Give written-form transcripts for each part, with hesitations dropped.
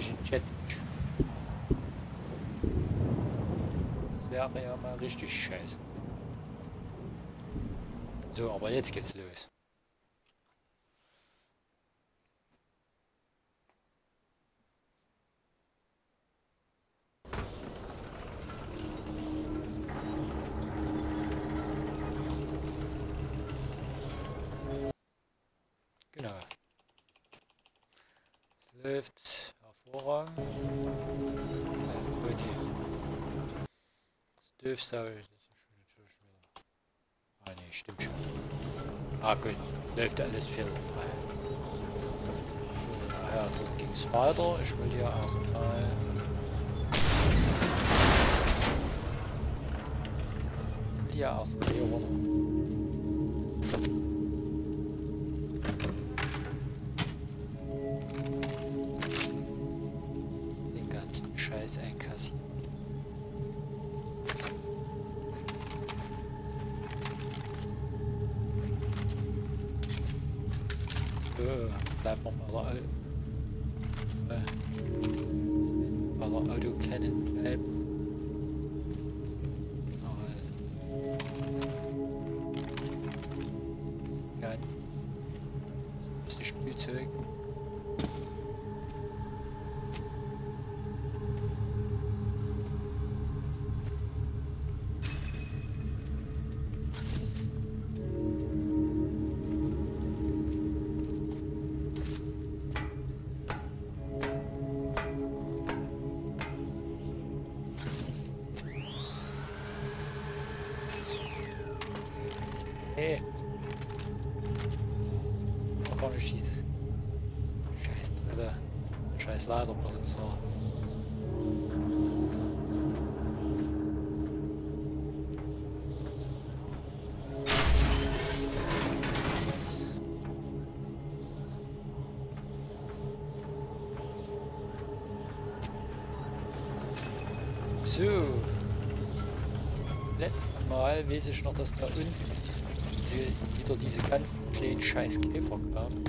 richtig chattig. Das wäre ja mal richtig scheiße. So, aber jetzt geht's los. Genau. Es läuft hervorragend. Oh nee. Das dürfte aber. Das ist schon natürlich wieder. Ah nee, stimmt schon. Ah gut, läuft alles fehlerfrei. Ja, dort ging es weiter. Ich will hier erstmal. Ja, erstmal hier runter. Scheiß einkassieren. Bleiben wir bei der Autokenne bleiben. Ja, das ist das Spielzeug. Hey. Oh, gar nicht dieses scheiß Treppe. Scheiß Leiterprozessor. So. Letzten Mal weiß ich noch, dass da unten wieder diese ganzen kleinen scheiß Käfer kamen.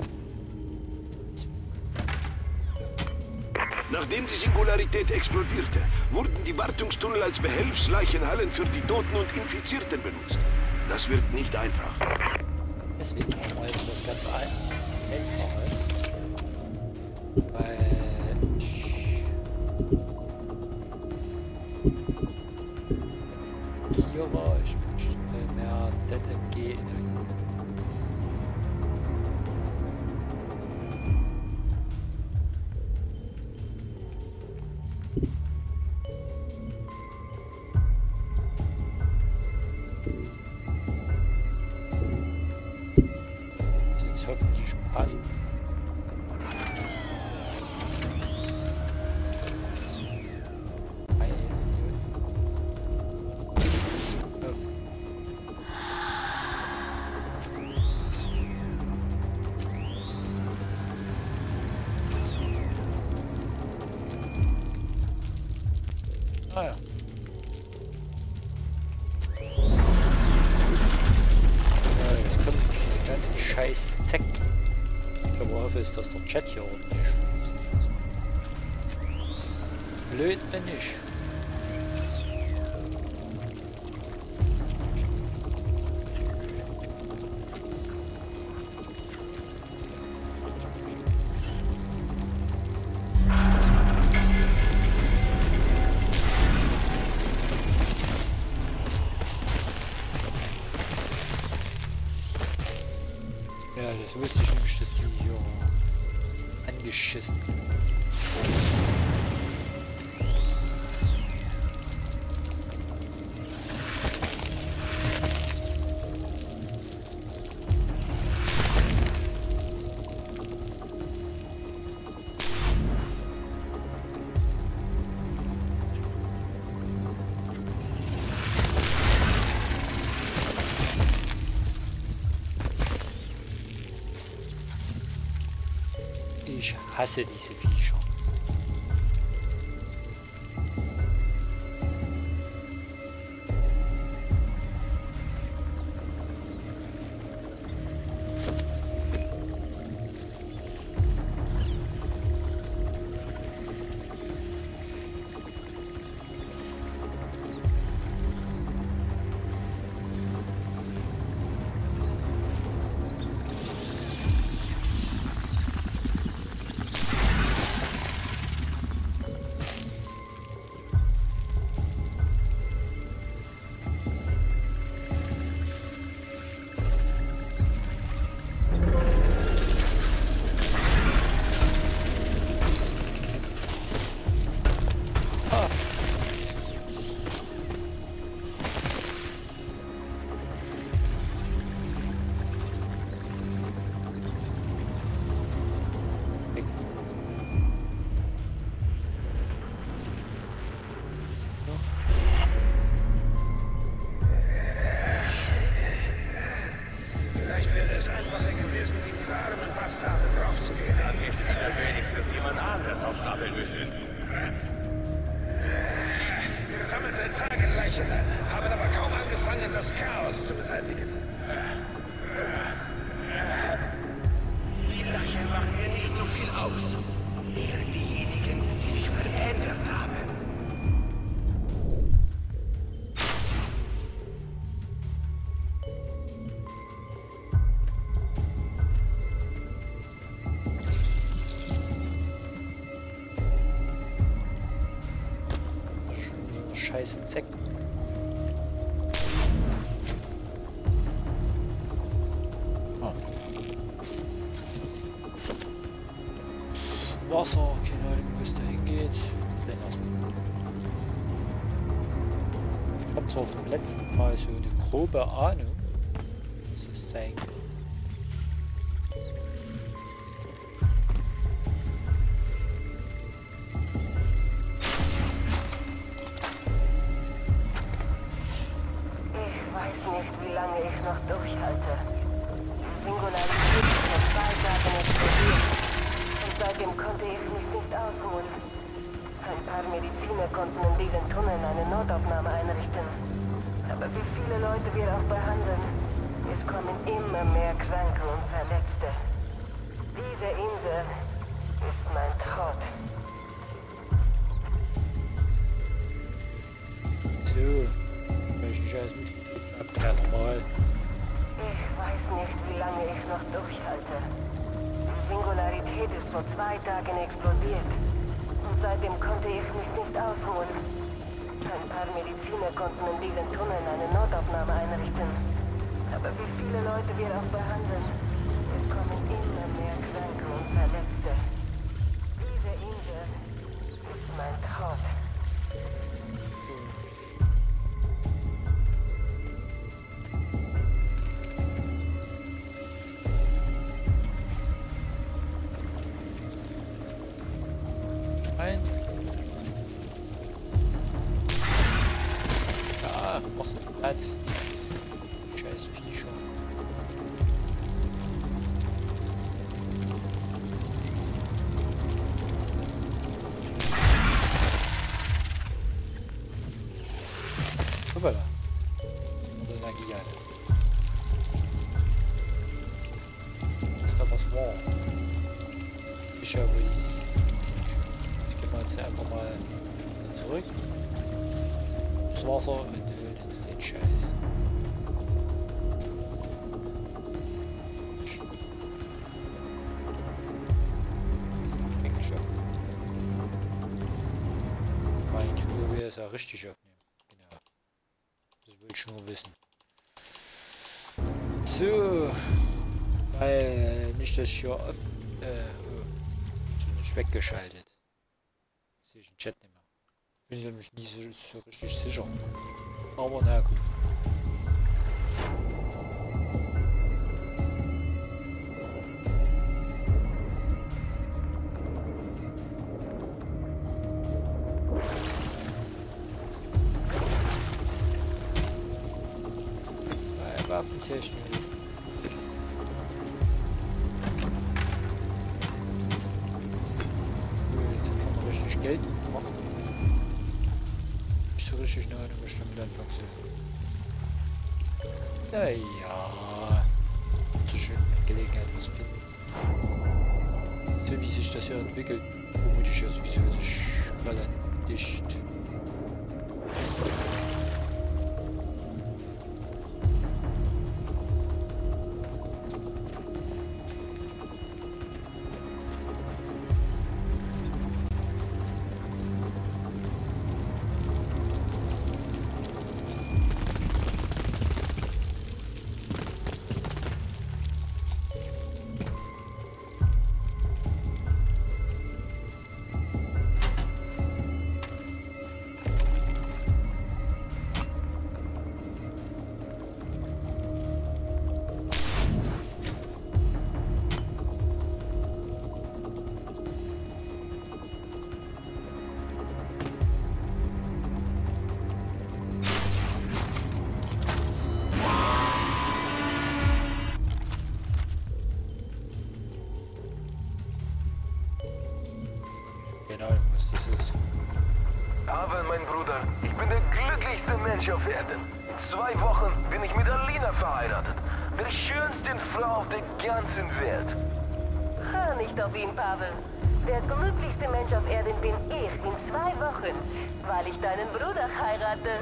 Nachdem die Singularität explodierte, wurden die Wartungstunnel als Behelfsleichenhallen für die Toten und Infizierten benutzt. Das wird nicht einfach. Deswegen machen wir jetzt das ganz einfach ist. Weil Kira, ich möchte mehr ZMG in hoffentlich passen. Ah ja. Jetzt kommt diese ganzen scheiß Zecken. Ich aber hoffe, dass der Chat hier ordentlich funktioniert. Blöd bin ich. Ja, das wusste ich nicht, dass die hier angeschissen. Ich hasse diese Viecher. Wir sammeln seit Tagen Leichen ein, haben aber kaum angefangen, das Chaos zu beseitigen. Die Leichen machen mir nicht so viel aus. Eher diejenigen, die sich verändert haben. Scheiß Insekten. Oh. Wasser, keine Ahnung, wo es da hingeht. Ich habe zwar vom letzten Mal so eine grobe Ahnung, was es sein kann. Durchhalte. Die Singularität ist vor 2 Tagen explodiert. Und seitdem konnte ich mich nicht ausruhen. Ein paar Mediziner konnten in diesen Tunneln eine Notaufnahme einrichten. Aber wie viele Leute wir auch behandeln, es kommen immer mehr Kranke und Verletzte. Diese Insel ist mein Tod. So, welchen Scheiß mit normal. Ich weiß nicht, wie lange ich noch durchhalte. Die Singularität ist vor 2 Tagen explodiert. Und seitdem konnte ich mich nicht ausruhen. Ein paar Mediziner konnten in diesen Tunneln eine Notaufnahme einrichten. Aber wie viele Leute wir auch behandeln, es kommen immer mehr Kranke und Verletzte. Diese Insel ist mein Tod. Ja, was hat scheiß Viecher. Hoppala. Und Energie eine. Ist da was war? Ich habe ich gehe mal jetzt hier einfach mal zurück. Das Wasser und holen uns den Scheiß. Meine Tour will es ja richtig aufnehmen. Genau. Das will ich nur wissen. So. Weil nicht, dass ich hier oft nicht weggeschaltet. Sehe ich den Chat nicht mehr. Bin ich nämlich nicht so richtig sicher. Aber na gut. Bei Waffentechnik. Jetzt haben wir schon mal richtig Geld gemacht. Nicht so richtig eine Ahnung, was ich damit anfangen soll. Naja. Zu schön eine Gelegenheit was finden. So wie sich das hier entwickelt, vermute ich ja sowieso relativ dicht. Pavel, mein Bruder, ich bin der glücklichste Mensch auf Erden. In 2 Wochen bin ich mit Alina verheiratet. Der schönsten Frau auf der ganzen Welt. Hör nicht auf ihn, Pavel. Der glücklichste Mensch auf Erden bin ich in 2 Wochen, weil ich deinen Bruder heirate.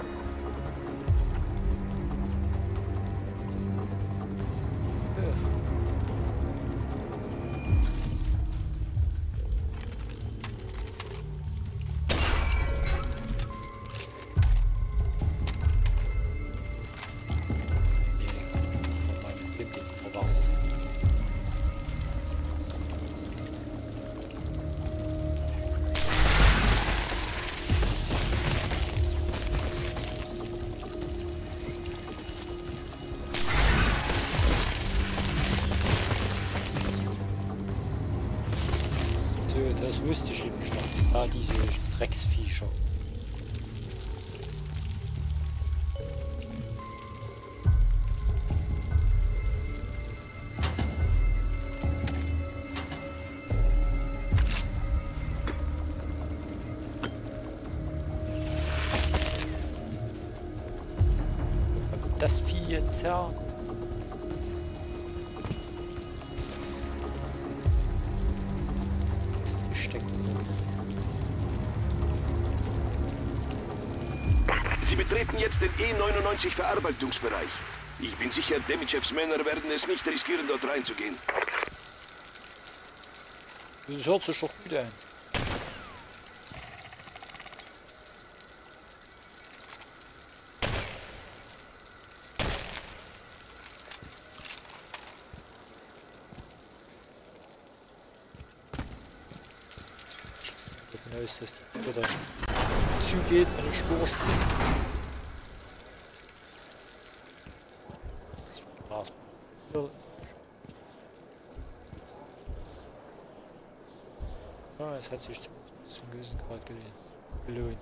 Das wusste ich nämlich noch. Ah, diese Drecksviecher. Das Vieh jetzt her. Sie betreten jetzt den E99-Verarbeitungsbereich. Ich bin sicher, Demichevs Männer werden es nicht riskieren, dort reinzugehen. Das hört sich doch gut an. Ich davon aus, dass die wieder zugeht, wenn ich durchspringe. Ja, es hat sich bis zum gewissen Grad gelohnt.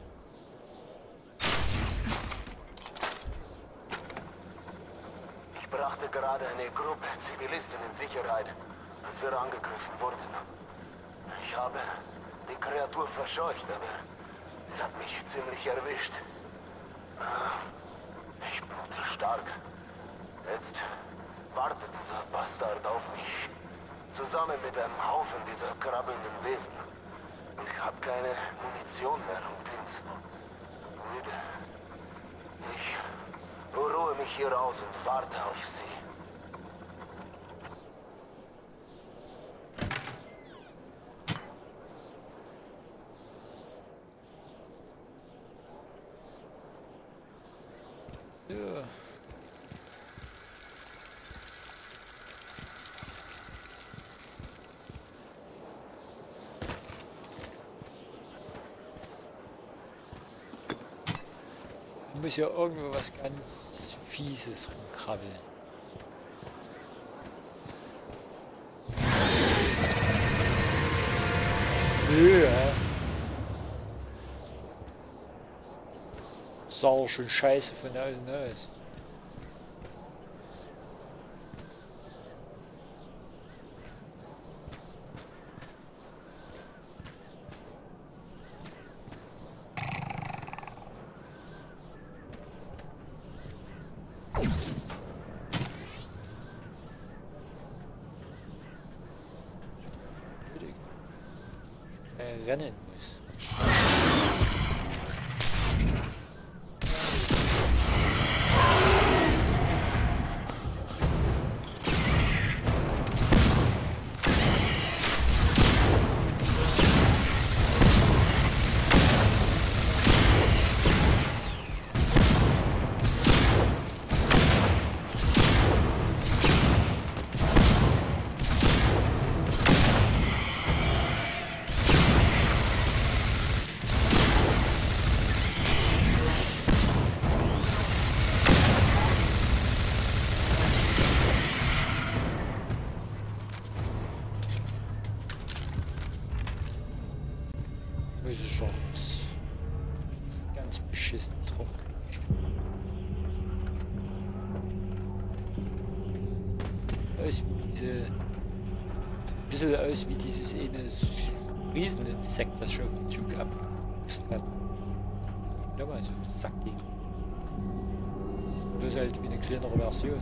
Ich brachte gerade eine Gruppe Zivilisten in Sicherheit, als wir angegriffen wurden. Ich habe die Kreatur verscheucht, aber sie hat mich ziemlich erwischt. Ich blute stark. Jetzt wartet dieser Bastard auf mich. Zusammen mit einem Haufen dieser krabbelnden Wesen. Ich habe keine Munition mehr und bin müde. Ich ruhe mich hier aus und warte auf sie. Ja. Muss ja irgendwo was ganz Fieses rumkrabbeln. Ja. Sah auch schon scheiße von außen aus. Rennen muss. Chance. Ganz beschissen drauf kriegt. Aus wie diese. Ein bisschen aus wie dieses eine Rieseninsekt, das schon auf dem Zug abgepustet hat. Ja, mal so im Sack ging. Das ist halt wie eine kleinere Version.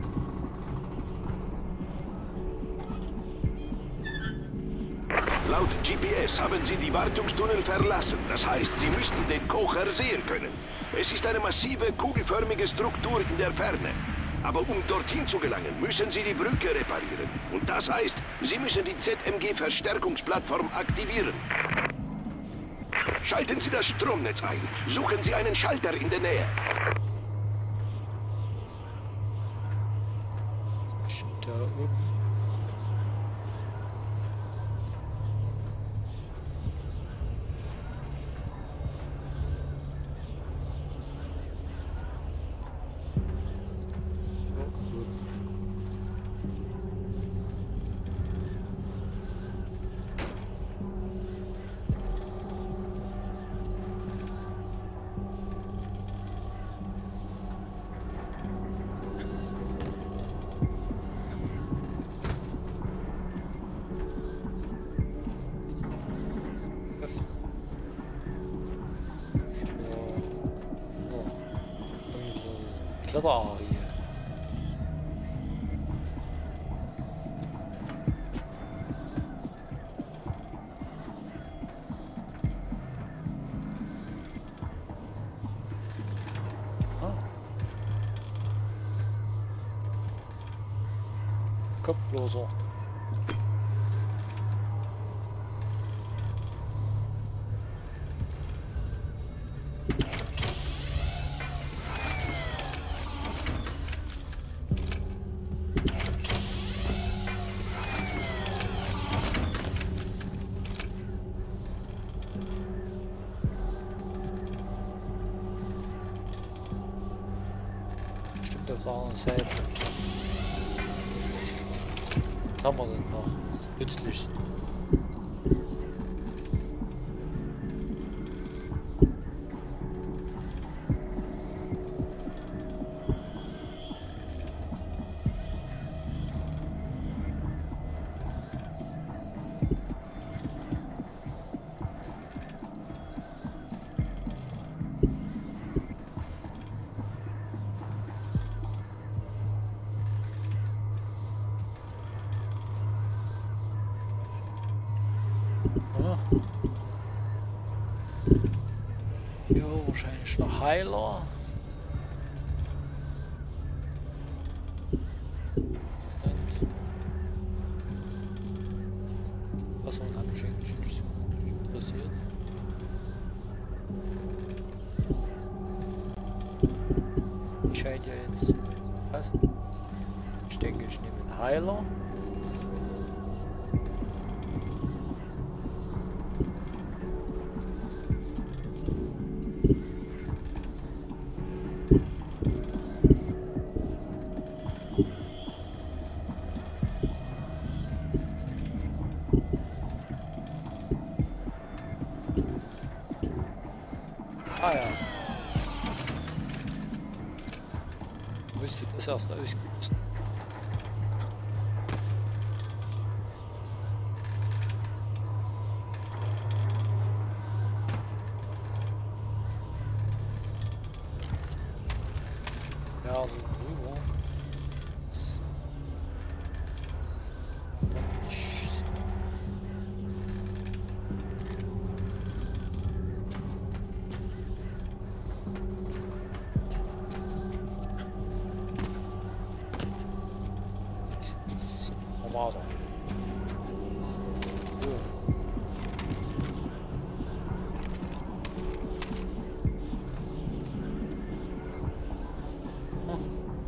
Laut GPS haben Sie die Wartungstunnel verlassen. Das heißt, Sie müssten den Kocher sehen können. Es ist eine massive, kugelförmige Struktur in der Ferne. Aber um dorthin zu gelangen, müssen Sie die Brücke reparieren. Und das heißt, Sie müssen die ZMG-Verstärkungsplattform aktivieren. Schalten Sie das Stromnetz ein. Suchen Sie einen Schalter in der Nähe. Bestimmt da oben. Kletterarie. Kopfloser. Stimmt auf der anderen Seite. Was haben wir denn noch? Das ist nützlich. Ja, wahrscheinlich noch Heiler. Was hat mich eigentlich nicht so interessiert? Scheint ja jetzt zu passen. Ich denke, ich nehme einen Heiler. Ah ja. Müsste das erst ausgerüstet. Ja, so drüber. Normal. So. Hm.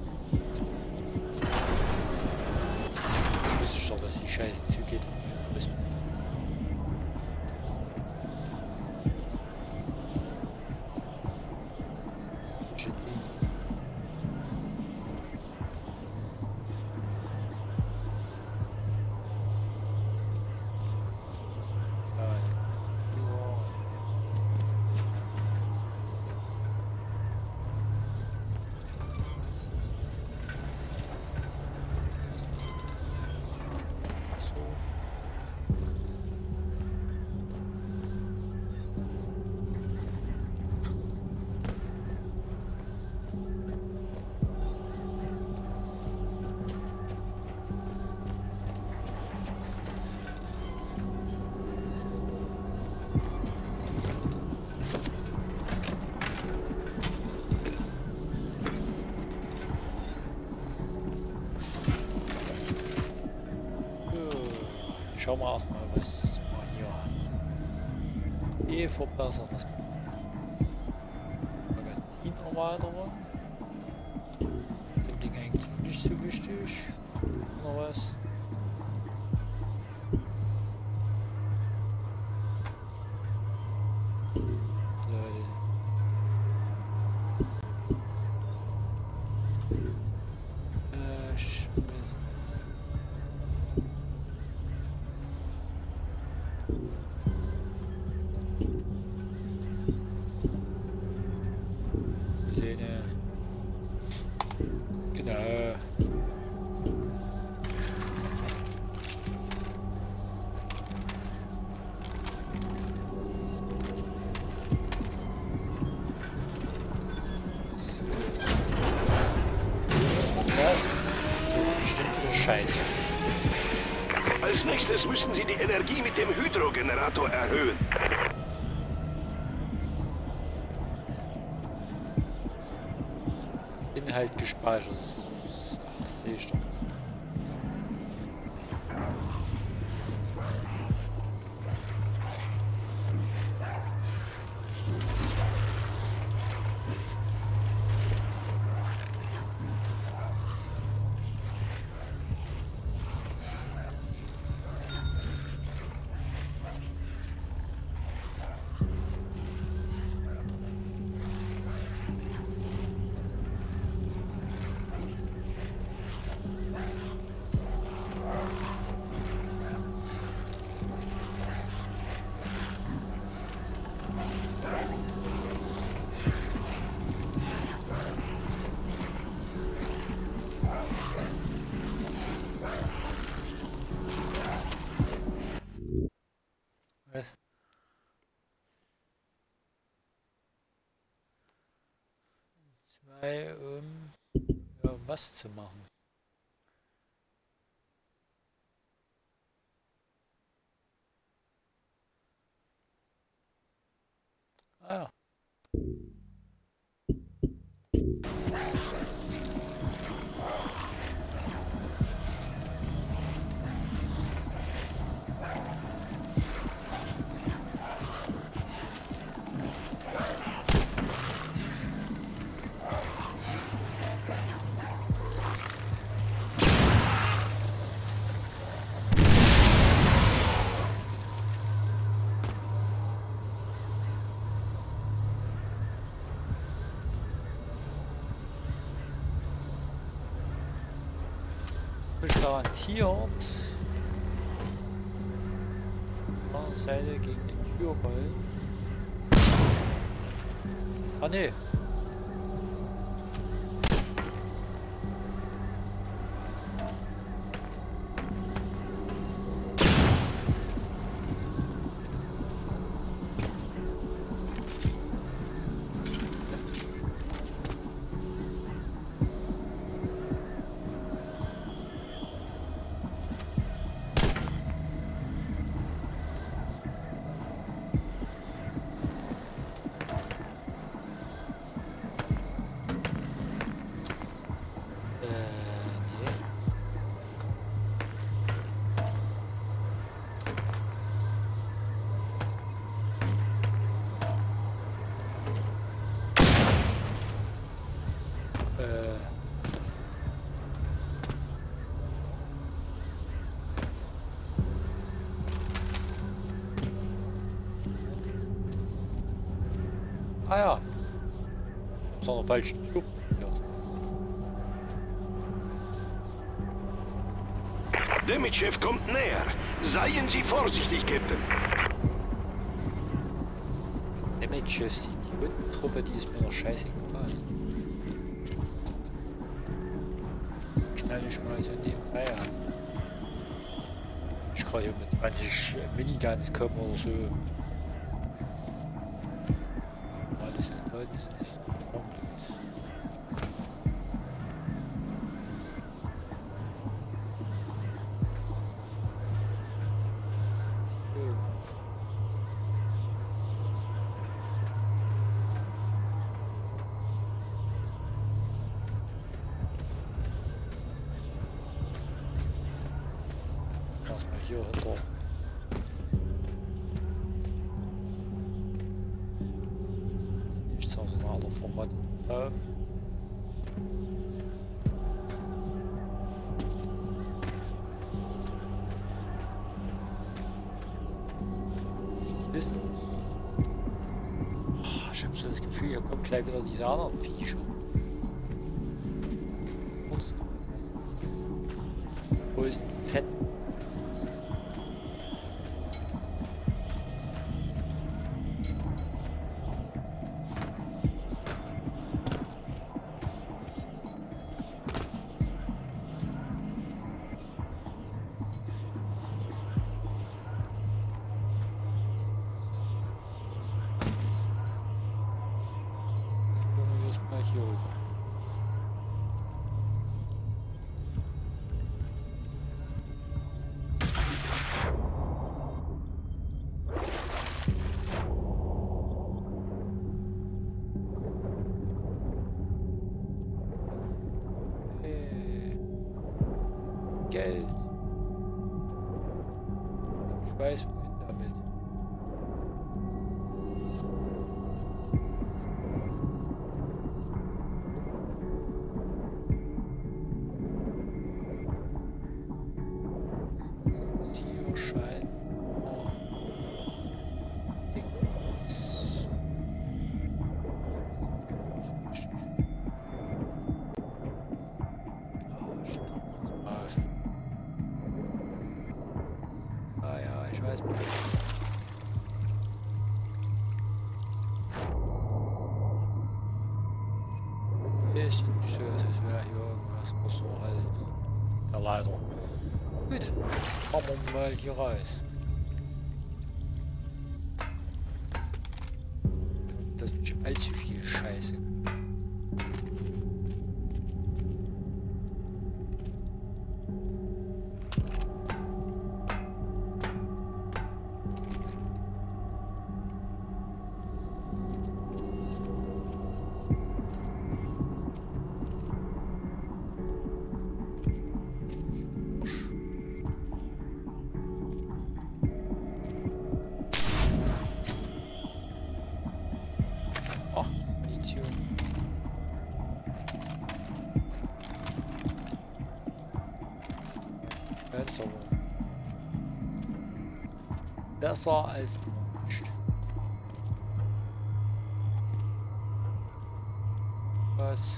schauen wir erstmal, was wir hier verbessern. Das Magazinerweiterung. Dem Ding eigentlich nicht so wichtig. Oder was? Genau. So. Das ist bestimmt wieder scheiße. Als nächstes müssen Sie die Energie mit dem Hydrogenerator erhöhen. Inhalt gespeichert. Ach, sehe ich doch. Was? Zwei, ja, um was zu machen. Ah ja. Garantiert auf der Seite gegen die Tür rollen. Ah ne. Ah ja. Ich hab's an der falschen Tür. Ja. Demitschew kommt näher. Seien Sie vorsichtig, Captain. Demitschew sieht die Hundentruppe, die ist mir doch scheißegal. Knall ich mal so nebenbei an. Ich kann hier mit 20 Miniguns kommen oder so. Alles in Leuten ist harmlos. Erstmal hier runter. alter verrottet. Wissen. Oh, ich habe so das Gefühl, hier kommen gleich wieder diese anderen Viecher. Größten Fetten. Hier oben. Geld. Ich weiß, wohin damit. Schein. Ah ja, ich weiß. Ist nicht so, als wäre hier irgendwas, was so halt der Leiter. Gut, machen wir mal hier raus. Das ist nicht allzu viel Scheiße. Besser als nicht. Was?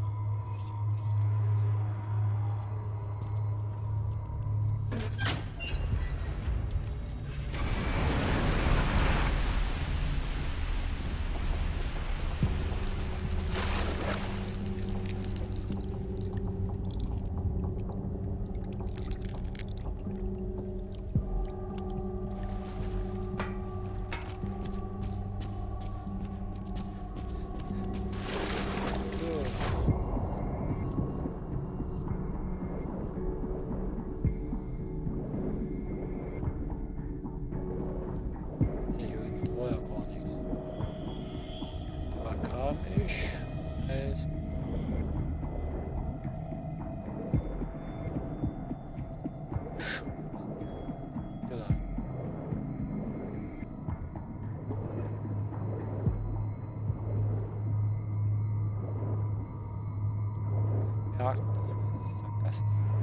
Das ist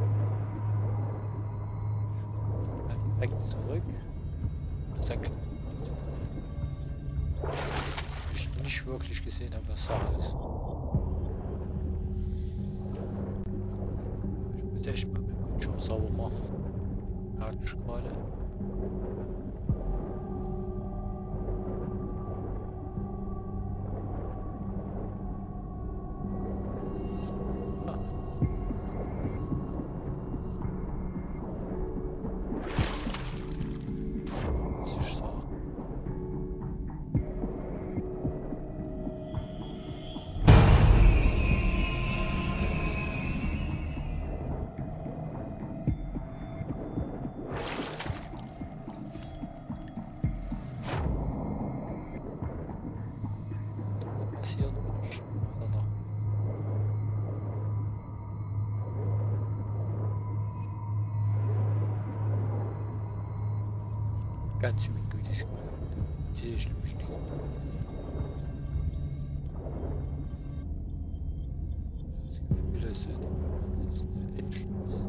direkt zurück. Ich nicht wirklich gesehen habe, was Sache ist. Ich muss echt mal mit Bildschirm sauber machen. Merke ich gerade. Ganz ungutes Gefühl. Sehe ich nämlich nicht. ist eine endlos.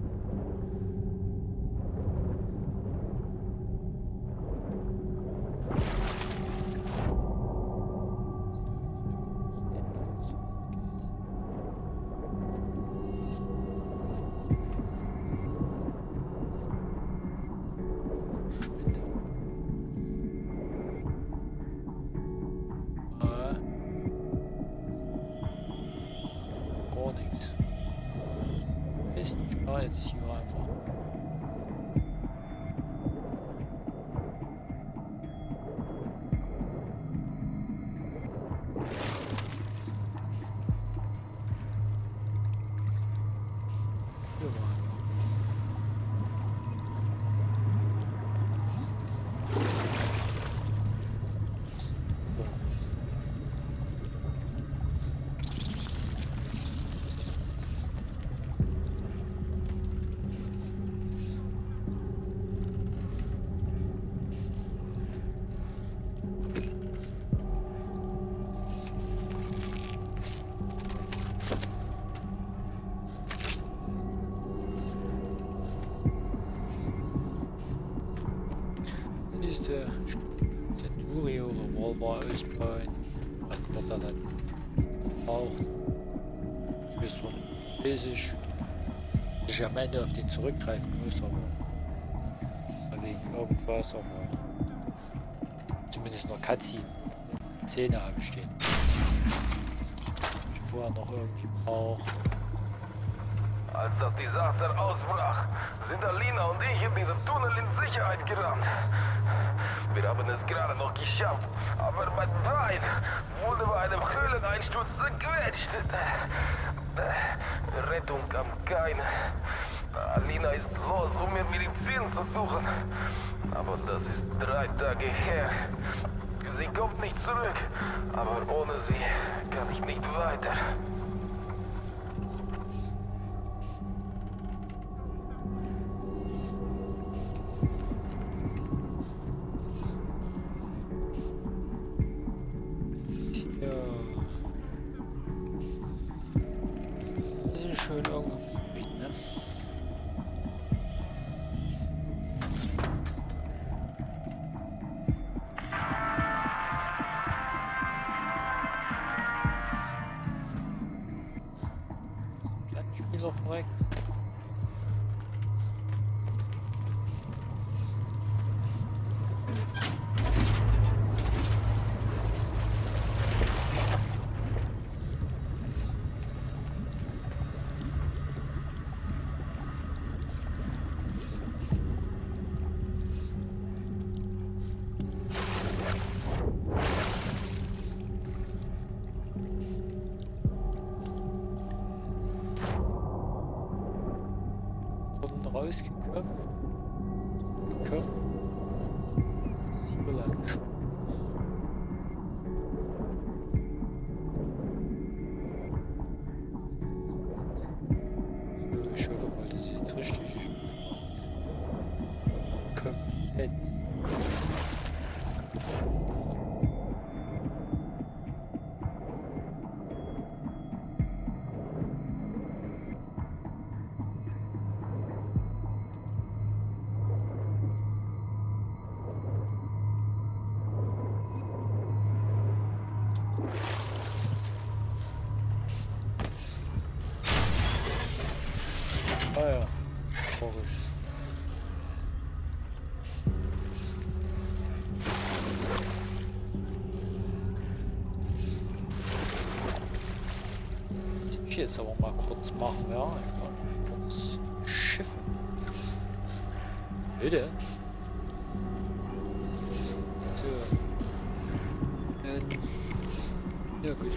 Jetzt hier einfach. Hier war siehste, Centurio Revolver ausbauen, dann wird er dann auch Schwestern ich am Ende auf den zurückgreifen muss, aber wegen irgendwas, aber zumindest in der Cutscene jetzt Szene anstehen. Ich vorher noch irgendwie brauche. Als das Desaster ausbrach, sind Alina und ich in diesem Tunnel in Sicherheit gerannt. Wir haben es gerade noch geschafft, aber mein Bein wurde bei einem Höhleneinsturz zerquetscht. Rettung kam keine. Alina ist los, um mir Medizin zu suchen. Aber das ist 3 Tage her. Sie kommt nicht zurück, aber ohne sie kann ich nicht weiter. Schön irgendwo bieten, ne? Plattenspieler verreckt. Rausgekommen. Sieberland. So, ich hoffe mal, das ist jetzt richtig. Komplett. Ah ja, logisch. Das will ich jetzt aber mal kurz machen, ja. Ich mal kurz schiffen. Bitte. So. Ja gut.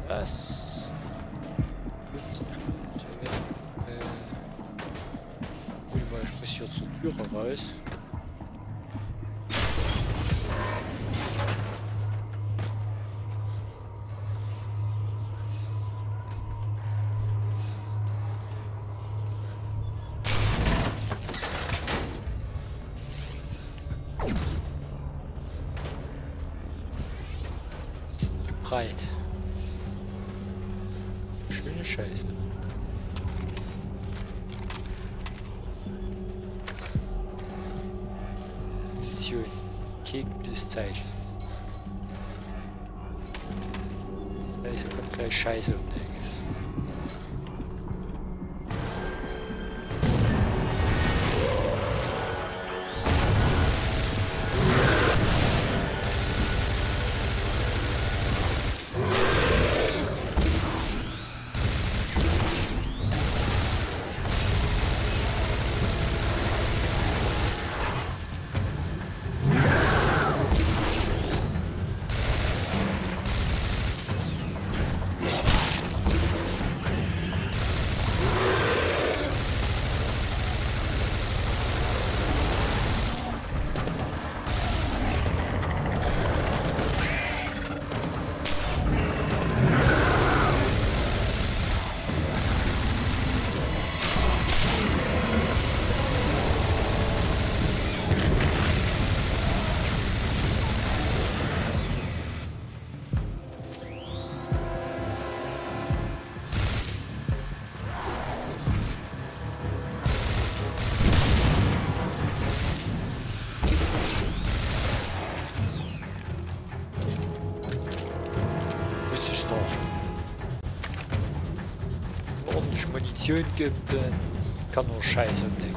Das. Ich muss hier zur Türe raus. Breit. Schöne Scheiße. Munition. Gutes Zeichen. Also kommt gleich Scheiße um die Ecke. Munition gibt, kann nur Scheiße umlegen.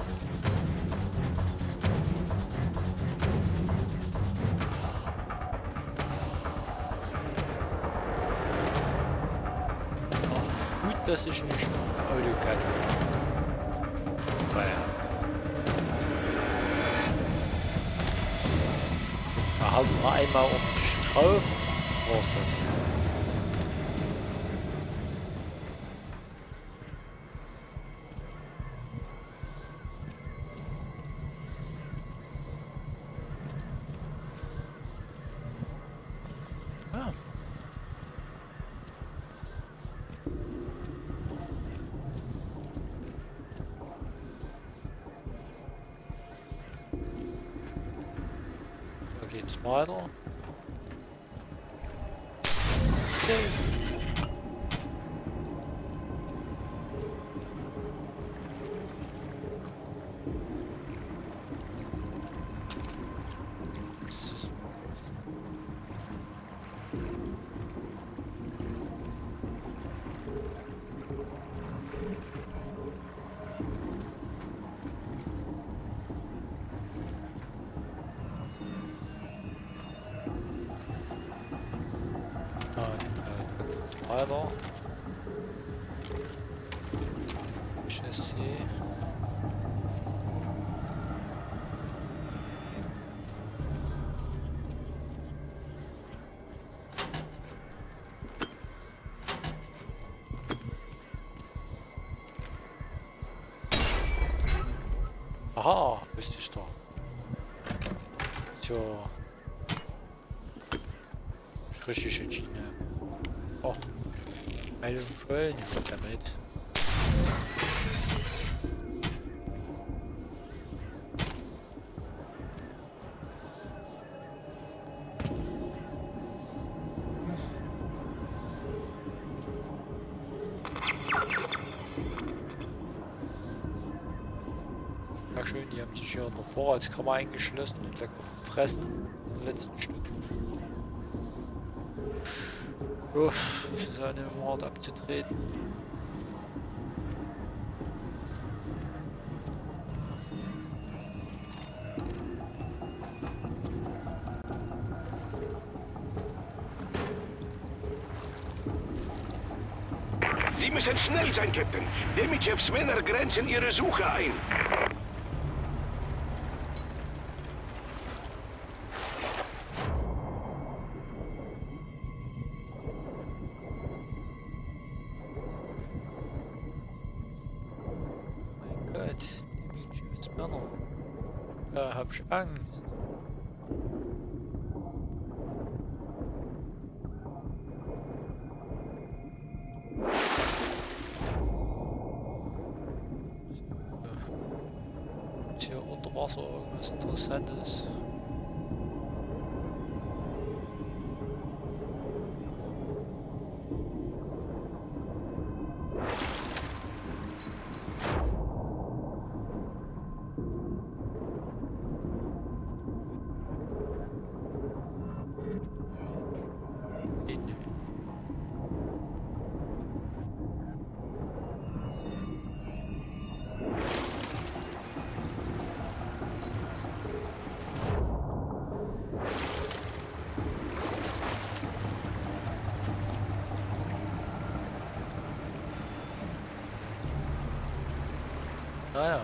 Gut, dass ich nicht Auto kann. Naja. Da halten wir einmal ordentlich drauf. War's das. Geht's weiter. Weiter. Chassis. Aha, wüsste ich doch. Tja. Richtig entschieden. Oh. Heilung voll, nehmen wir damit. Ja schön, die haben sich hier in der Vorratskammer eingeschlossen und weggefressen im letzten Stück. Uff, das ist eine Mord abzutreten. Sie müssen schnell sein, Captain. Demichevs Männer grenzen ihre Suche ein. Shit. Demetrius Männer. Da hab ich Angst. Ist hier unter Wasser irgendwas Interessantes? Naja.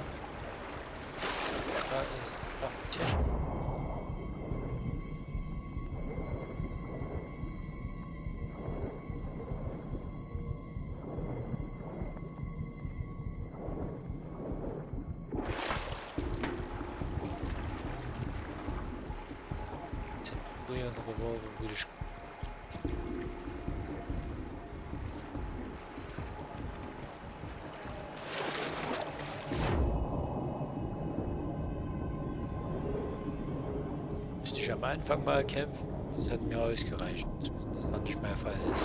Da ist Tisch. Zenturion Revolver würde ich. Am Anfang mal kämpfen, das hat mir ausgereicht, dass das dann nicht mehr der Fall ist.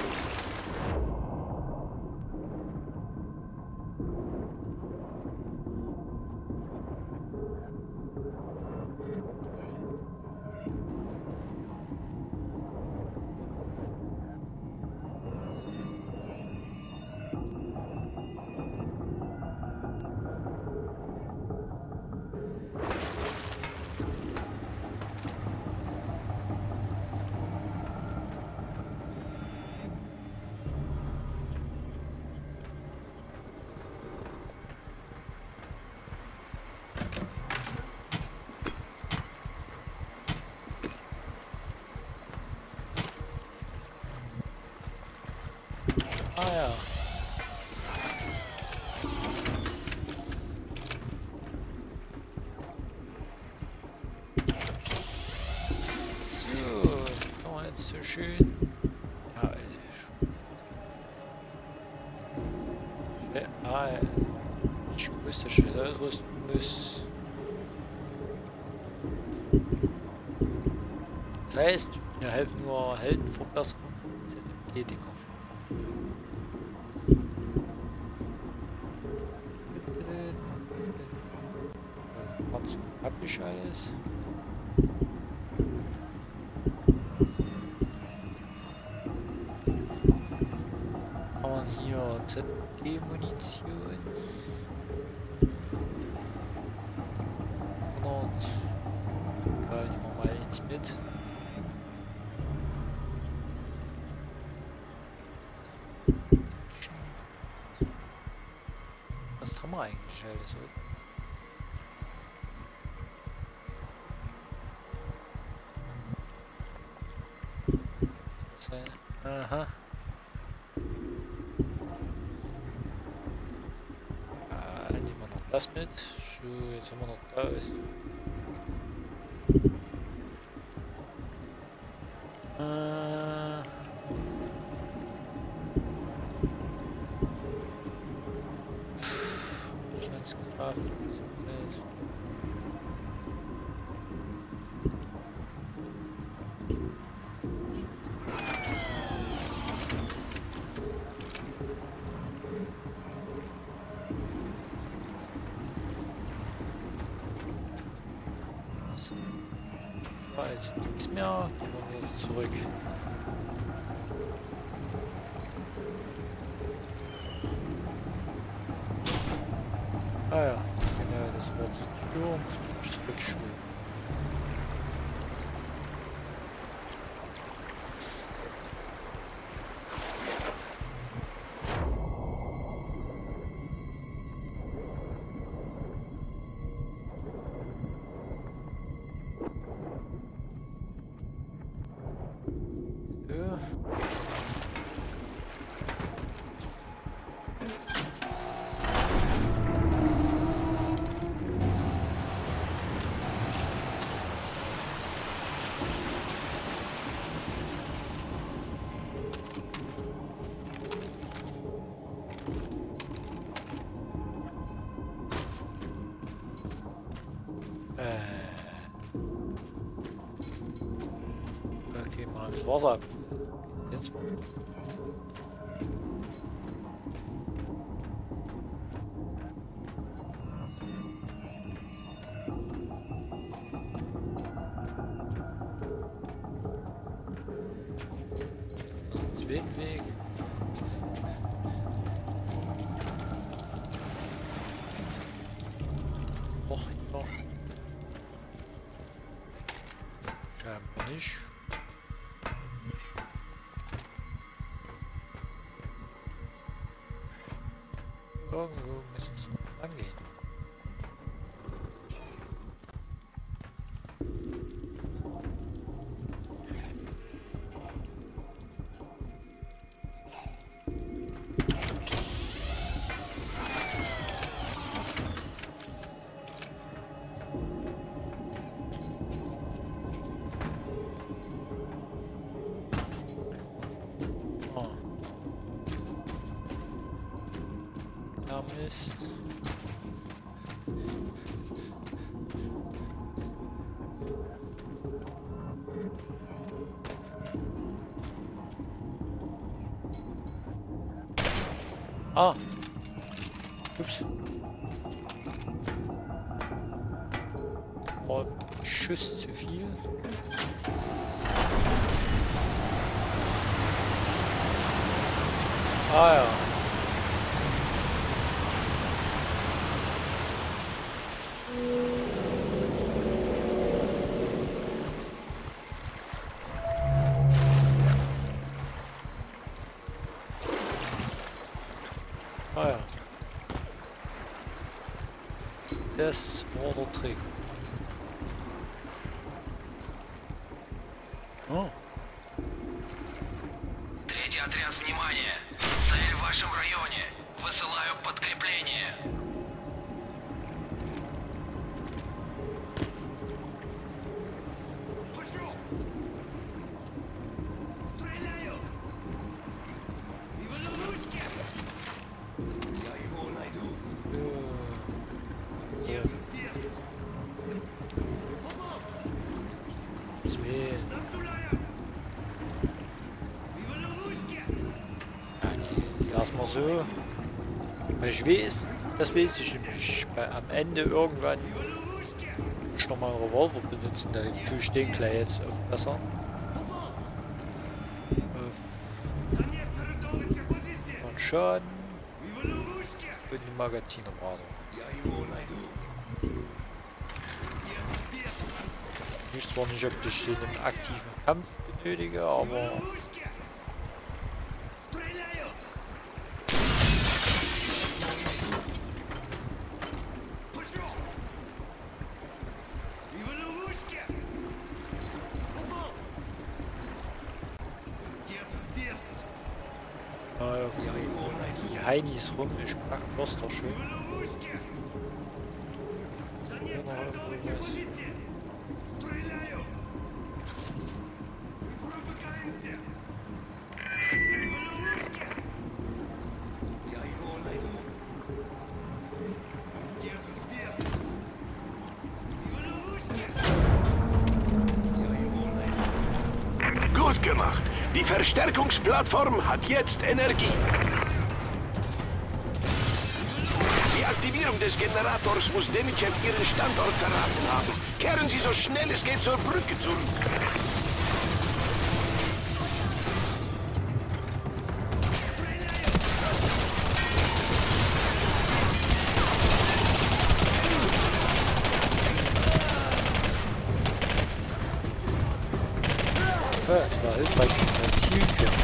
Ah ja. So, kann man jetzt so schön. Ja, ich wusste, dass ich das ausrüsten muss. Das heißt, mir helfen nur Heldenverbesserung. ZMG-Dinger. Hab ich alles? Haben wir hier ZP-Munition? 100. Da nehmen wir mal eins mit. Was haben wir eigentlich alles? Aha. Nehmen wir noch das mit. So, jetzt haben wir noch das. Scheißkraft. Jetzt nichts mehr, gehen wir jetzt zurück. Ah ja, genau, das war die Tür und das muss ich zurückschulen. Wasser ab. Jetzt mal. Zweiten Weg. Noch hier. Scheinbar nicht. Irgendwo müssen es lang gehen. Mist. Ah. Ups. Oh, Schuss zu viel. Ah ja. Ah ja. Das war der Trick. Oh. Третий отряд, внимание! Цель в вашем районе. Высылаю подкрепление. Пошел! Стреляю! Его на ручке! Я его найду. Где-то здесь. Zwei. Его на ручке! Ja, nee, erstmal so. Weil ich weiß, das weiß ich nämlich. Am Ende irgendwann ich nochmal einen Revolver benutzen, da tue ich den gleich jetzt aufbessern. Und Schaden und die Magazinerbrate. Ich weiß zwar nicht, ob ich den im aktiven Kampf benötige, aber die Heinis rum, ich pack das doch schon. Gut gemacht. Die Verstärkungsplattform hat jetzt Energie. Die Aktivierung des Generators muss Demitschew ihren Standort verraten haben. Kehren Sie so schnell es geht zur Brücke zurück. Ja, das war hilfreich, zielen können.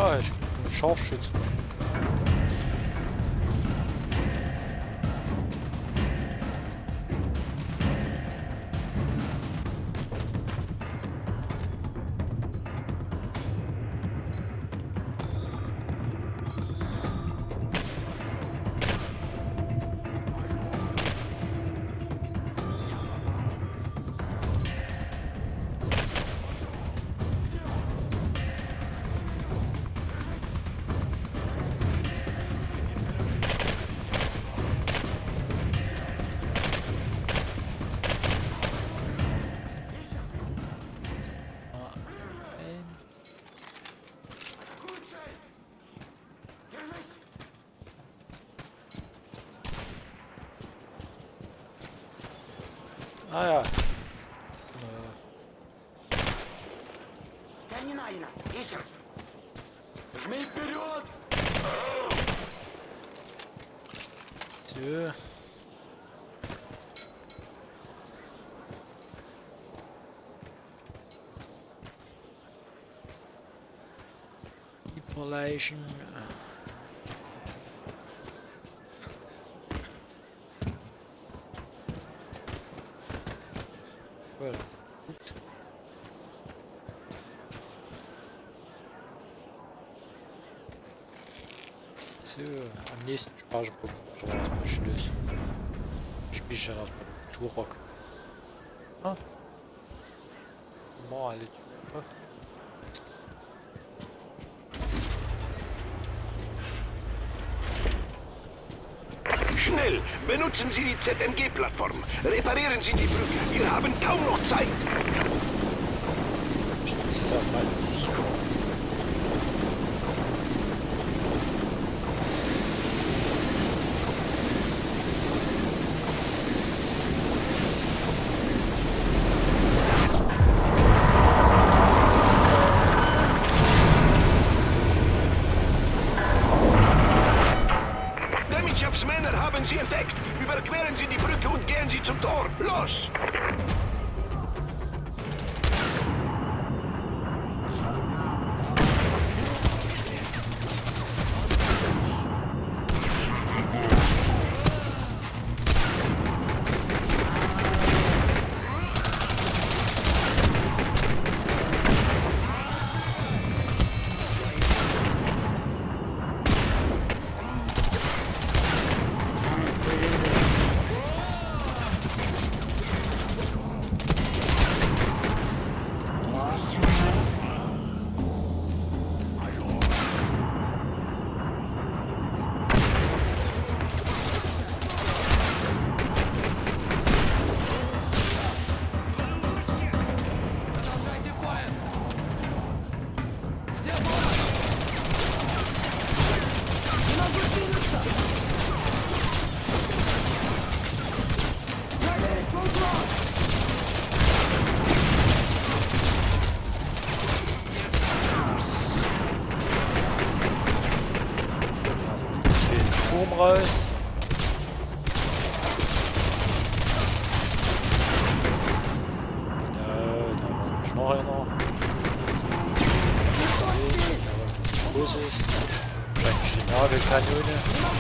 Ah, ich bin Scharfschützen. Ah ja. Тяни Найна, ищем! Жми вперед! So. Überleichen. Cool. Gut. So, am nächsten Speicherpunkt schon mal erstmal Schluss. Spiel ich dann erstmal Turok. Ah. Mal alle Türen offen. Schnell! Benutzen Sie die ZNG-Plattform. Reparieren Sie die Brücke. Wir haben kaum noch Zeit. Ich nutze jetzt erstmal Sieger. Männer haben Sie entdeckt. Überqueren Sie die Brücke und gehen Sie zum Tor. Los! Raus. Genau, da war noch einer. Groß ist. Wahrscheinlich die Nagelkanone.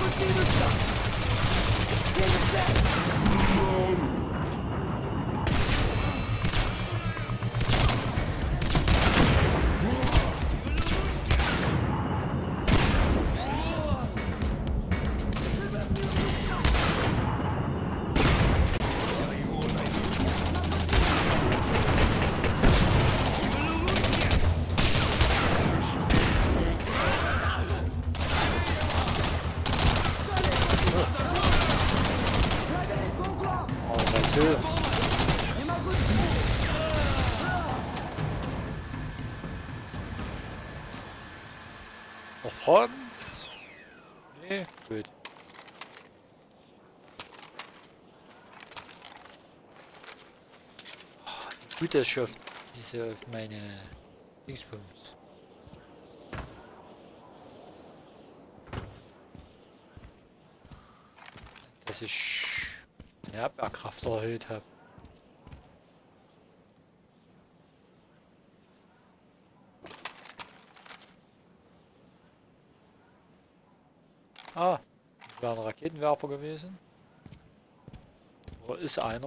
Noch Fragen? Nee, gut. Gut, dass ich auf meine Dingsbums. Dass ich die Abwehrkraft erhöht habe. Ah, das wäre ein Raketenwerfer gewesen. Oder ist einer?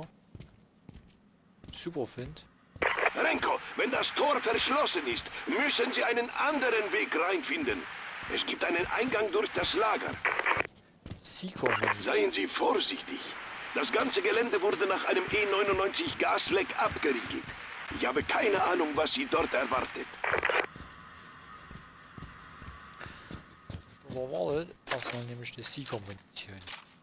Super Find. Renko, wenn das Tor verschlossen ist, müssen Sie einen anderen Weg reinfinden. Es gibt einen Eingang durch das Lager. Seien Sie vorsichtig. Das ganze Gelände wurde nach einem E99 Gasleck abgeriegelt. Ich habe keine Ahnung, was Sie dort erwartet. Erwartet, erstmal nämlich die Sieger-Munition.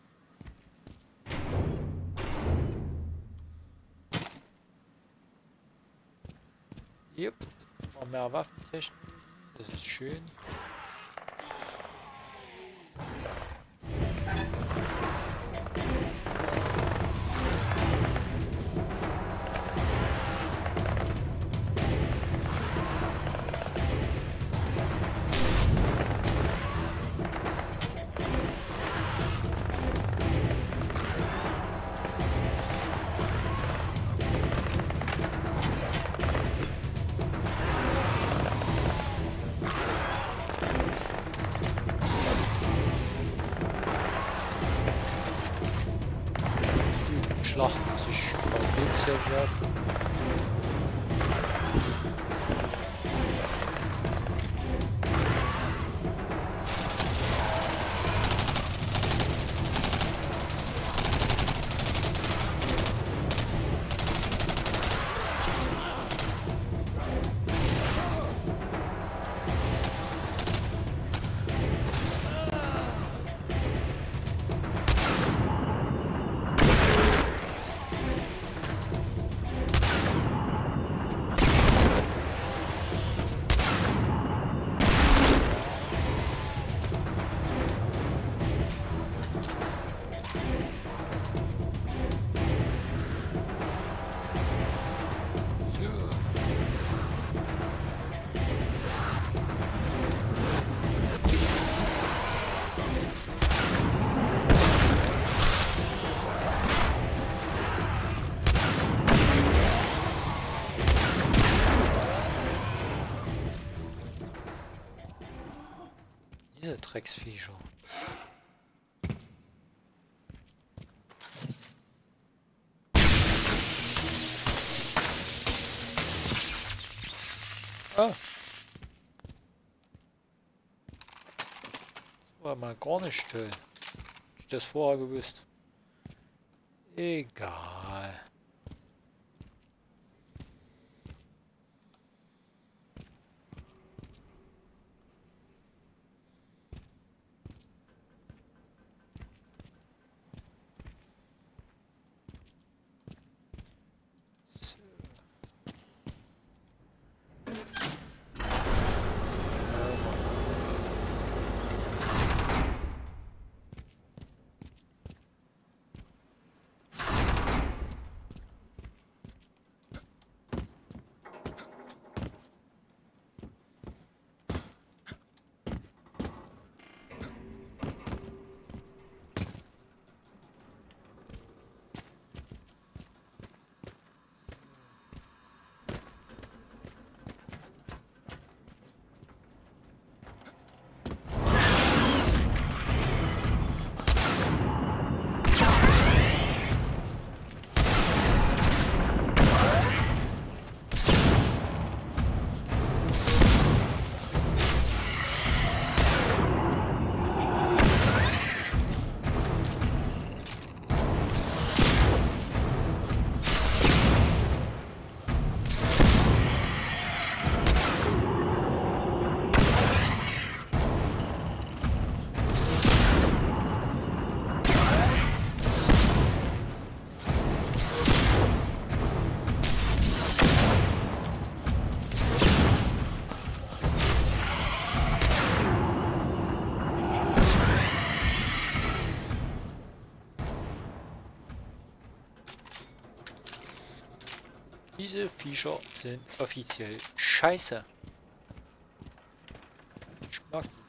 Yep, noch mehr Waffentechnik, das ist schön. Schlachten sich überleben sehr stark. Diese Drecksviecher. Ah. Das war mal gar nicht toll. Hätte ich das vorher gewusst. Egal. Diese Viecher sind offiziell scheiße. Ich mag die nicht.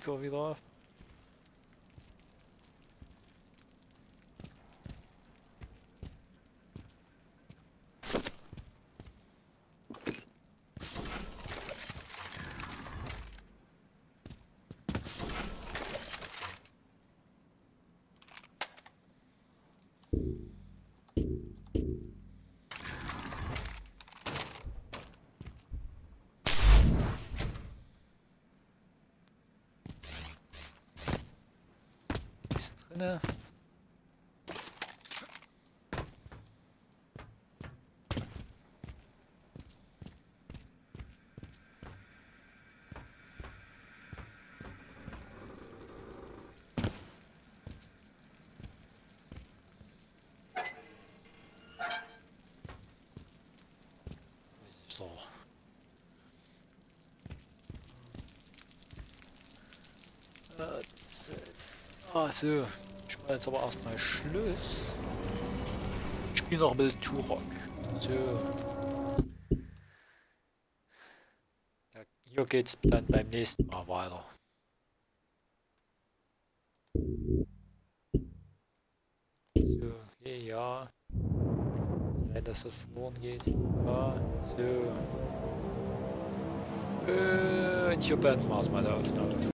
Speaker wieder auf. Nichts drinne. So. So. Ich mache jetzt aber erstmal Schluss. Ich spiele noch ein bisschen Turok. So. Ja, hier geht's dann beim nächsten Mal weiter. So, okay, ja. Sein, dass das verloren geht. Ja, so. Und hier beenden wir erstmal die Aufnahme.